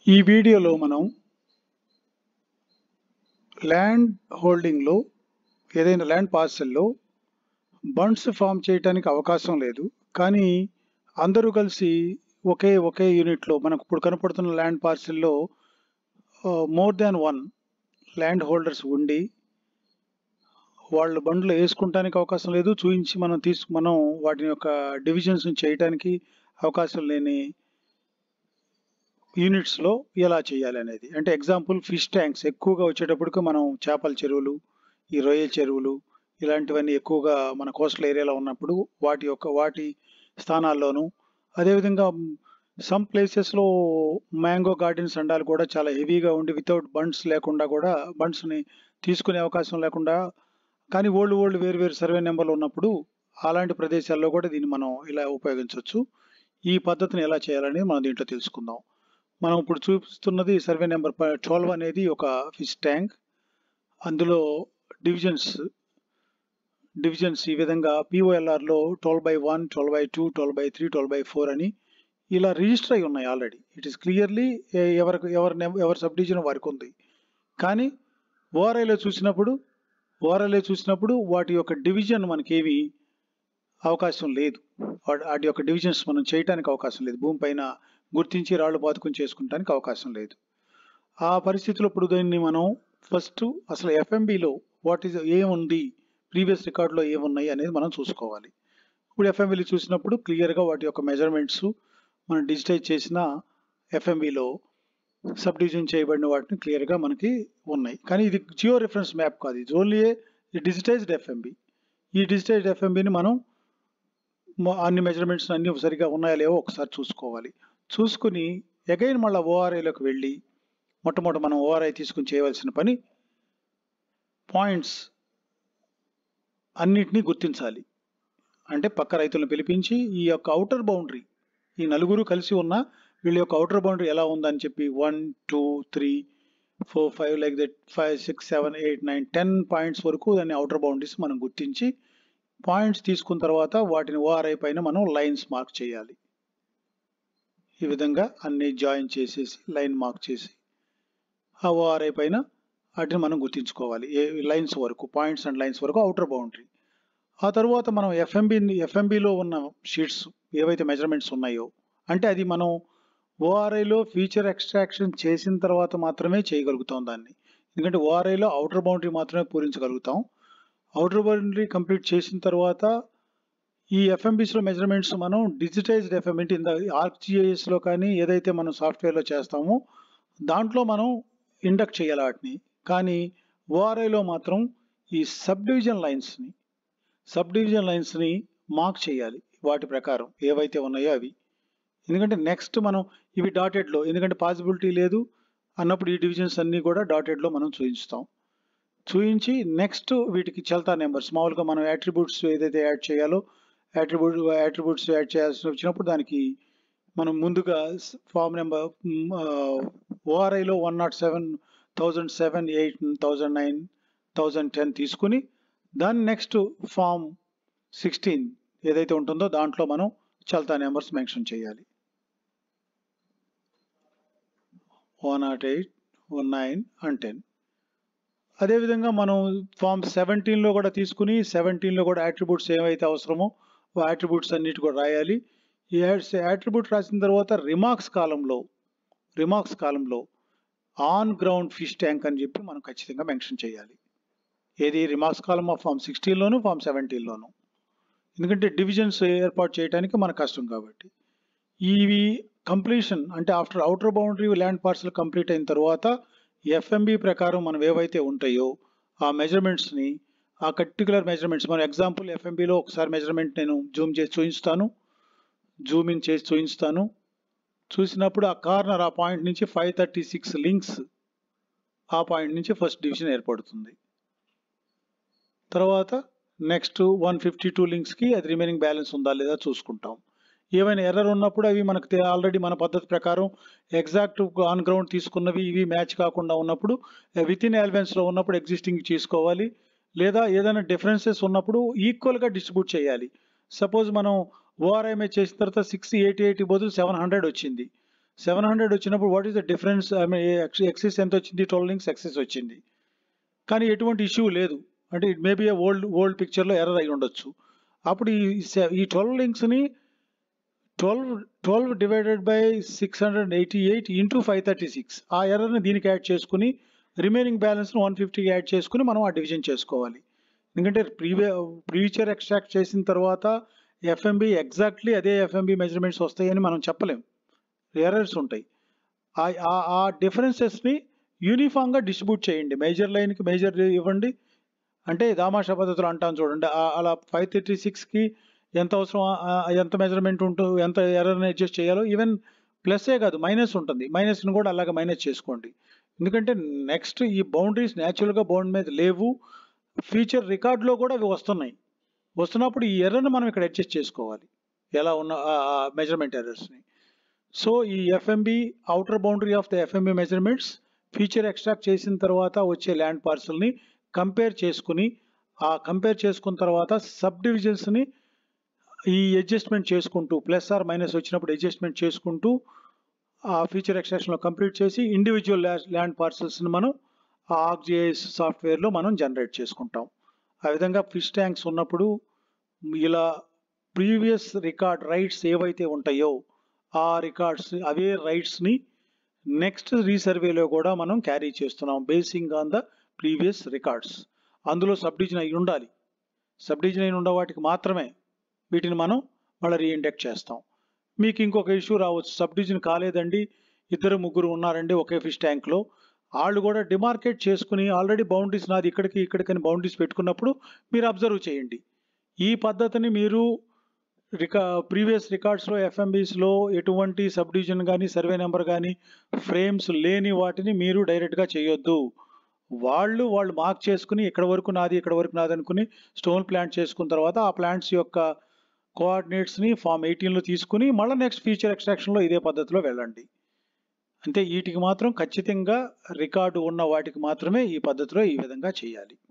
ఈ వీడియోలో మనం ల్యాండ్ హోల్డింగ్లో ఏదైనా ల్యాండ్ పార్సెల్లో బండ్స్ ఫామ్ చేయడానికి అవకాశం లేదు. కానీ అందరూ కలిసి ఒకే యూనిట్లో మనకు ఇప్పుడు కనపడుతున్న ల్యాండ్ పార్సెల్లో more than one land holders ఉండి వాళ్ళు బండ్లు వేసుకుంటానికి అవకాశం లేదు. చూయించి మనం వాటిని యొక్క డివిజన్స్ చేయడానికి అవకాశం లేని యూనిట్స్లో ఎలా చేయాలి అనేది. అంటే ఎగ్జాంపుల్ ఫిష్ ట్యాంక్స్ ఎక్కువగా వచ్చేటప్పటికి మనం చేపల చెరువులు, ఈ రొయ్యల చెరువులు ఇలాంటివన్నీ ఎక్కువగా మన కోస్టల్ ఏరియాలో ఉన్నప్పుడు వాటి స్థానాల్లోనూ, అదేవిధంగా సమ్ ప్లేసెస్లో మ్యాంగో గార్డెన్స్ అండాలు కూడా చాలా హెవీగా ఉండి వితౌట్ బండ్స్ లేకుండా కూడా బండ్స్ని తీసుకునే అవకాశం లేకుండా కానీ వేరు వేరు సర్వే నెంబర్లు ఉన్నప్పుడు అలాంటి ప్రదేశాల్లో కూడా దీన్ని మనం ఇలా ఉపయోగించవచ్చు. ఈ పద్ధతిని ఎలా చేయాలని మనం దీంట్లో తెలుసుకుందాం. మనం ఇప్పుడు చూపిస్తున్నది సర్వే నెంబర్ 12 అనేది ఒక ఫిష్ ట్యాంక్. అందులో డివిజన్స్ ఈ విధంగా POLRలో 12/1, 12/2, 12/3, 12/4 అని ఇలా రిజిస్టర్ అయి ఉన్నాయి ఆల్రెడీ. ఇట్ ఈస్ క్లియర్లీ ఎవరి సబ్ డివిజన్ వారికి ఉంది. కానీ ఓఆర్ఐలో చూసినప్పుడు వాటి యొక్క డివిజన్ మనకేమి అవకాశం లేదు. వాటి యొక్క డివిజన్స్ మనం చేయడానికి అవకాశం లేదు. భూమిపైన గుర్తించి రాళ్ళు పాతుకుని చేసుకుంటానికి అవకాశం లేదు. ఆ పరిస్థితిలో ఇప్పుడు దీన్ని మనం ఫస్ట్ అసలు FMBలో ఏముంది, ప్రీవియస్ రికార్డులో ఏమున్నాయి అనేది మనం చూసుకోవాలి. ఇప్పుడు FMBలో చూసినప్పుడు క్లియర్గా వాటి యొక్క మెజర్మెంట్స్ మనం డిజిటైజ్ చేసిన FMBలో సబ్ డివిజన్ చేయబడిన వాటిని క్లియర్గా మనకి ఉన్నాయి. కానీ ఇది జియో రిఫరెన్స్ మ్యాప్ కాదు, ఇది ఓన్లీ డిజిటైజ్డ్ FMB. ఈ డిజిటైజ్డ్ FMBని మనం అన్ని మెజర్మెంట్స్ అన్ని సరిగా ఉన్నాయా లేవో ఒకసారి చూసుకోవాలి. చూసుకుని అగైన్ మళ్ళీ ORIలోకి వెళ్ళి మొట్టమొదటి మనం ORI తీసుకుని చేయవలసిన పని పాయింట్స్ అన్నిటినీ గుర్తించాలి. అంటే పక్క రైతులను పిలిపించి ఈ యొక్క అవుటర్ బౌండరీ, ఈ నలుగురు కలిసి ఉన్న వీళ్ళ యొక్క అవుటర్ బౌండరీ ఎలా ఉందని చెప్పి 1, 2, 3, 4, 5 లైక్ దట్ 5, 6, 7, 8, 9, 10 పాయింట్స్ వరకు దాన్ని అవుటర్ బౌండరీస్ మనం గుర్తించి పాయింట్స్ తీసుకున్న తర్వాత వాటిని ORI పైన మనం లైన్స్ మార్క్ చేయాలి. ఈ విధంగా అన్ని జాయిన్ చేసేసి లైన్ మార్క్ చేసి ఆ ORI పైన వాటిని మనం గుర్తించుకోవాలి. లైన్స్ వరకు, పాయింట్స్ అండ్ లైన్స్ వరకు అవుటర్ బౌండరీ. ఆ తర్వాత మనం FMBలో ఉన్న షీట్స్ ఏవైతే మెజర్మెంట్స్ ఉన్నాయో, అంటే అది మనం ORIలో ఫీచర్ ఎక్స్ట్రాక్షన్ చేసిన తర్వాత మాత్రమే చేయగలుగుతాం దాన్ని. ఎందుకంటే ORIలో అవుటర్ బౌండరీ మాత్రమే పూరించగలుగుతాం. అవుటర్ బౌండరీ కంప్లీట్ చేసిన తర్వాత ఈ FMBస్లో మెజర్మెంట్స్ మనం డిజిటైజ్డ్ FMB ArcGISలో కానీ ఏదైతే మనం సాఫ్ట్వేర్లో చేస్తామో దాంట్లో మనం ఇండక్ట్ చేయాలి వాటిని. కానీ ORIలో మాత్రం ఈ సబ్ డివిజన్ లైన్స్ని మార్క్ చేయాలి వాటి ప్రకారం ఏవైతే ఉన్నాయో అవి. ఎందుకంటే నెక్స్ట్ మనం ఇవి డాటెడ్లో, ఎందుకంటే పాసిబిలిటీ లేదు అన్నప్పుడు ఈ డివిజన్స్ అన్నీ కూడా డాటెడ్లో మనం చూయించి నెక్స్ట్ వీటికి చల్తా నెంబర్స్ మామూలుగా మనం యాట్రిబ్యూట్స్ ఏదైతే యాడ్ చేయాలో యాట్రిబ్యూట్స్ యాడ్ చేయాల్సి వచ్చినప్పుడు దానికి మనం ముందుగా ఫామ్ నెంబర్ ORIలో 107, 1007, 8, 1009, 1010 తీసుకుని దాన్ని నెక్స్ట్ ఫామ్ 16 ఏదైతే ఉంటుందో దాంట్లో మనం చల్తా నెంబర్స్ మెన్షన్ చేయాలి. 108, 19 and 10. అదేవిధంగా మనం ఫామ్ 17లో కూడా తీసుకుని 17లో కూడా యాట్రిబ్యూట్స్ ఏవైతే అవసరమో ఆ యాట్రిబ్యూట్స్ అన్నిటి కూడా రాయాలి. ఈ యాట్రిబ్యూట్ రాసిన తర్వాత రిమార్క్స్ కాలంలో ఆన్ గ్రౌండ్ ఫిష్ ట్యాంక్ అని చెప్పి మనం ఖచ్చితంగా మెన్షన్ చేయాలి. ఏది రిమార్క్స్ కాలం ఆఫ్ ఫామ్ 16లోను ఫామ్ 17లోను. ఎందుకంటే డివిజన్స్ ఏర్పాటు చేయడానికి మనకు కష్టం కాబట్టి. ఇవి కంప్లీషన్ అంటే after outer boundary land parcel complete అయిన తర్వాత FMB ప్రకారం మనం ఏవైతే ఉంటాయో ఆ మెజర్మెంట్స్ని, ఆ పర్టికులర్ మెజర్మెంట్స్ మన ఎగ్జాంపుల్ FMBలో ఒకసారి మెజర్మెంట్ నేను జూమ్ ఇన్ చేసి చూపిస్తాను. చూసినప్పుడు ఆ కార్నర్ ఆ పాయింట్ నుంచి 536 లింక్స్ ఆ పాయింట్ నుంచి ఫస్ట్ డివిజన్ ఏర్పడుతుంది. తర్వాత నెక్స్ట్ 152 లింక్స్కి అది రిమైనింగ్ బ్యాలెన్స్ ఉందా లేదా చూసుకుంటాం. ఏమైనా ఎర్రర్ ఉన్నప్పుడు అవి మనకు ఆల్రెడీ మన పద్ధతి ప్రకారం ఎగ్జాక్ట్ ఆన్ గ్రౌండ్ తీసుకున్నవి ఇవి మ్యాచ్ కాకుండా ఉన్నప్పుడు విత్ ఇన్ ఎలివెన్స్లో ఉన్నప్పుడు ఎగ్జిస్టింగ్ చేసుకోవాలి. లేదా ఏదైనా డిఫరెన్సెస్ ఉన్నప్పుడు ఈక్వల్గా డిస్ట్రిబ్యూట్ చేయాలి. సపోజ్ మనం ORI చేసిన తర్వాత 688 బదులు 700 వచ్చింది. 700 వచ్చినప్పుడు what is the difference? I mean excess ఎంత వచ్చింది? 12 లింక్స్ ఎక్సెస్ వచ్చింది, కానీ ఎటువంటి ఇష్యూ లేదు. అంటే ఇట్ మేబీ ఓల్డ్ పిక్చర్లో ఎర్రర్ అయి ఉండొచ్చు. అప్పుడు ఈ 12 లింక్స్ని 12 డివైడెడ్ బై 688 ఇంటూ 536 ఆ ఎర్రర్ని దీనికి యాడ్ చేసుకుని రిమైనింగ్ బ్యాలెన్స్ని 150 యాడ్ చేసుకుని మనం ఆ డివిజన్ చేసుకోవాలి. ఎందుకంటే ప్రీవియర్ ఎక్స్ట్రాక్ట్ చేసిన తర్వాత ఎఫ్ఎంబి ఎగ్జాక్ట్లీ అదే ఎఫ్ఎంబి మెజర్మెంట్స్ వస్తాయని మనం చెప్పలేం, ఎర్రర్స్ ఉంటాయి. ఆ డిఫరెన్సెస్ని యూనిఫామ్గా డిస్ట్రిబ్యూట్ చేయండి. మేజర్ లైన్కి మేజర్ ఇవ్వండి, అంటే దామాషా పద్ధతిలో అంటాను చూడండి. అలా 536కి ఎంత అవసరం, ఎంత మెజర్మెంట్ ఉంటుందో, ఎంత ఎర్రర్ని అడ్జస్ట్ చేయాలో, ఈవెన్ ప్లస్సే కాదు మైనస్ ఉంటుంది, మైనస్ని కూడా అలాగే మైనస్ చేసుకోండి. ఎందుకంటే నెక్స్ట్ ఈ బౌండరీస్ న్యాచురల్గా బౌండ్ మీద లేవు, ఫ్యూచర్ రికార్డులో కూడా అవి వస్తున్నప్పుడు ఈ ఎర్రర్ని మనం ఇక్కడ అడ్జస్ట్ చేసుకోవాలి, ఎలా ఉన్న మెజర్మెంట్ ఎర్రర్స్ని. సో ఈ FMB outer boundary of the FMB measurements future extract చేసిన తర్వాత వచ్చే ల్యాండ్ పార్సల్ని కంపేర్ చేసుకున్న తర్వాత సబ్ డివిజన్స్ని ఈ అడ్జస్ట్మెంట్ చేసుకుంటూ ప్లస్ ఆర్ మైనస్ వచ్చినప్పుడు అడ్జస్ట్మెంట్ చేసుకుంటూ ఆ ఫీచర్ ఎక్స్ట్రాక్షన్లో కంప్లీట్ చేసి ఇండివిజువల్ ల్యాండ్ పార్సల్స్ని మనం ఆ ఆర్క్జిఐఎస్ సాఫ్ట్వేర్లో మనం జనరేట్ చేసుకుంటాం. ఆ విధంగా ఫిష్ ట్యాంక్స్ ఉన్నప్పుడు ఇలా ప్రీవియస్ రికార్డ్ రైట్స్ ఏవైతే ఉంటాయో ఆ రికార్డ్స్ అవే రైట్స్ని నెక్స్ట్ రీసర్వేలో కూడా మనం క్యారీ చేస్తున్నాం basing on the previous records. అందులో సబ్ డివిజన్ అయి ఉండాలి, సబ్ డివిజన్ అయిన ఉన్న వాటికి మాత్రమే వీటిని మనం మళ్ళీ రీఇండెక్ట్ చేస్తాం. మీకు ఇంకొక ఇష్యూ రావచ్చు, సబ్ డివిజన్ కాలేదండి, 2-3 ఉన్నారండి ఒకే ఫిష్ ట్యాంక్లో, వాళ్ళు కూడా డిమార్కేట్ చేసుకుని ఆల్రెడీ బౌండరీస్ నాది ఇక్కడికని బౌండరీస్ పెట్టుకున్నప్పుడు మీరు అబ్జర్వ్ చేయండి. ఈ పద్ధతిని మీరు ప్రీవియస్ రికార్డ్స్లో ఎఫ్ఎంబీస్లో ఎటువంటి సబ్ డివిజన్ కానీ సర్వే నెంబర్ కానీ ఫ్రేమ్స్ లేని వాటిని మీరు డైరెక్ట్గా చేయొద్దు. వాళ్ళు మార్క్ చేసుకుని ఇక్కడ వరకు నాది అనుకుని స్టోన్ ప్లాంట్ చేసుకున్న తర్వాత ఆ ప్లాంట్స్ యొక్క కోఆర్డినేట్స్ని ఫామ్ 18లో తీసుకుని మళ్ళీ నెక్స్ట్ ఫీచర్ ఎక్స్ట్రాక్షన్లో ఇదే పద్ధతిలో వెళ్ళండి. అంటే వీటికి మాత్రం ఖచ్చితంగా రికార్డు ఉన్న వాటికి మాత్రమే ఈ పద్ధతిలో ఈ విధంగా చేయాలి.